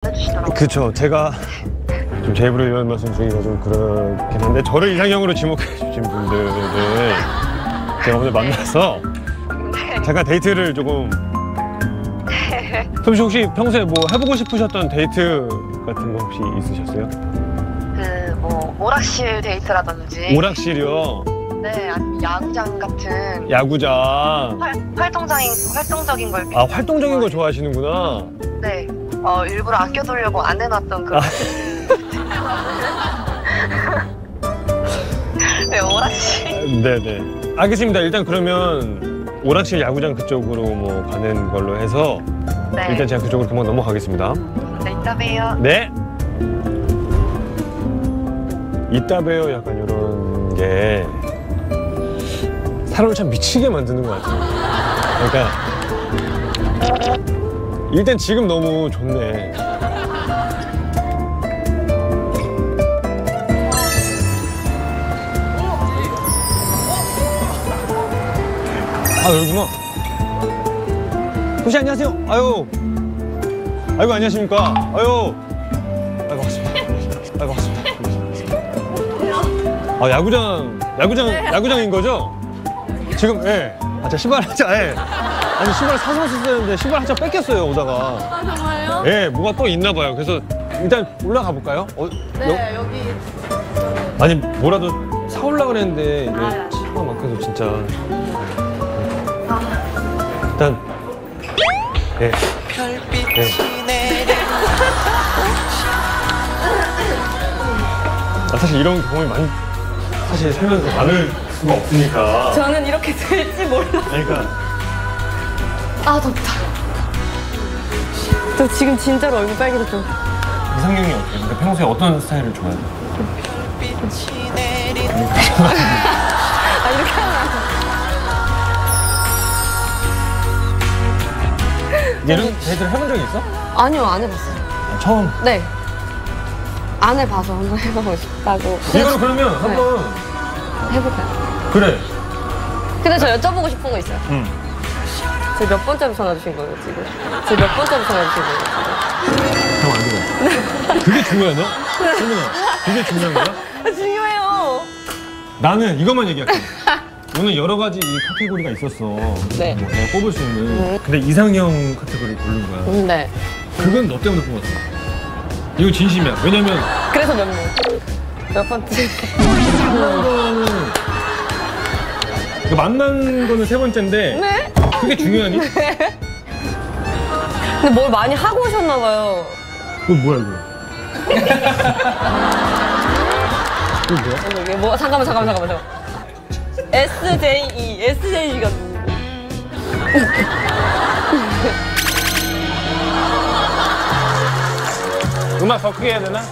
해주시더라고요. 그쵸. 제가 좀 제 입으로 이런 말씀 드리기가 좀 그렇긴 한데 저를 이상형으로 지목해 주신 분들을 제가 오늘 만나서 잠깐 데이트를 조금. 소미 씨 혹시 평소에 뭐 해보고 싶으셨던 데이트 같은 거 혹시 있으셨어요? 뭐 오락실 데이트라든지. 오락실이요? 네, 아니면 야구장 같은. 야구장. 활동적인 걸. 아, 활동적인 거 좋아하시는구나. 네, 일부러 아껴두려고 안 해놨던 그런. 네, 오락실. 네네. 알겠습니다. 일단 그러면 오락실 야구장 그쪽으로 뭐 가는 걸로 해서 네. 일단 제가 그쪽으로 금방 넘어가겠습니다. 네, 이따 봬요. 네. 이따 봬요. 약간 이런 게 사람을 참 미치게 만드는 것 같아요. 그러니까 일단 지금 너무 좋네. 아, 여기구나. 혹시 안녕하세요. 아유. 아이고, 안녕하십니까. 아유. 아이고, 반갑습니다. 아이고, 반갑습니다. 아, 야구장인 거죠? 지금, 예. 아, 제가 신발 한 짝, 예. 아니, 신발 사서 썼었는데 신발 한 짝 뺏겼어요, 오다가. 아, 정말요? 예, 뭐가 또 있나 봐요. 그래서 일단 올라가 볼까요? 네, 여기. 아니, 뭐라도 사오려고 그랬는데, 이제 차가 막혀서 진짜. 일단, 예. 사실 이런 경험이 사실 살면서 많을 수가 없으니까. 저는 이렇게 될지 몰라. 그러니까. 아, 덥다. 저 지금 진짜로 얼굴 빨개졌죠? 이상형이 어때요? 근데 평소에 어떤 스타일을 좋아해요? 아, 이렇게 하면 안 돼. 이런 데이트를 해본 적이 있어? 아니요, 안 해봤어요. 처음. 네. 안 해봐서 한번 해보고 싶다고. 이거는 그러면 한번 해볼까요? 그래. 근데 저 여쭤보고 싶은 거 있어요. 응. 저 몇 번째로 전화 주신 거예요, 지금? 저 몇 번째로 전화 주신 거예요, 지금? 잠깐 안 들어. 그게 중요하냐? 소민아, 그게 중요한 거야? 중요해요. 나는 이것만 얘기할게. 오늘 여러 가지 이 카테고리가 있었어. 네. 뭐 내가 뽑을 수 있는. 근데 이상형 카테고리를 고른 거야. 네. 그건 너 때문에 뽑았어. 이거 진심이야. 왜냐면 그래서 몇 명? 몇 번째? 만난 거는 세 번째인데 네? 그게 중요하니? 근데 뭘 많이 하고 오셨나 봐요. 그건 뭐야 이거? 이거 뭐야? 이게 뭐 잠깐만. SJ가 누구? 음악 더 크게 해야 되나?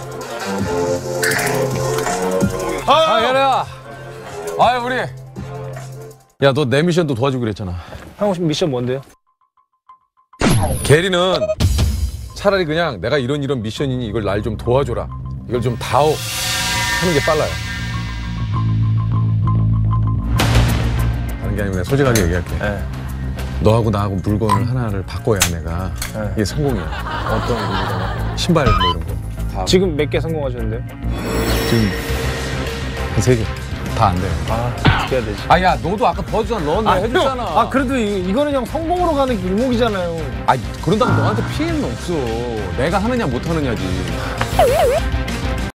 연애야. 우리. 야, 너 내 미션도 도와주기로 했잖아. 형 미션 뭔데요? 게리는 차라리 그냥 내가 이런 미션이니 이걸 날 좀 도와줘라. 이걸 좀 다오 하는 게 빨라요. 다른 게 아니고 내가 솔직하게 얘기할게. 네. 너하고 나하고 물건을 하나를 바꿔야 내가 이게 성공이야. 어떤 분이요? 신발 뭐 이런 거. 다 지금 몇 개 성공하셨는데요? 지금 한 3개. 다 안 돼요. 어떻게 해야 되지? 야, 너도 아까 도와주잖아. 넌 내가 해줬잖아. 그래도 이거는 형 성공으로 가는 길목이잖아요. 그런다고 너한테 피해는 없어. 내가 하느냐 못 하느냐지.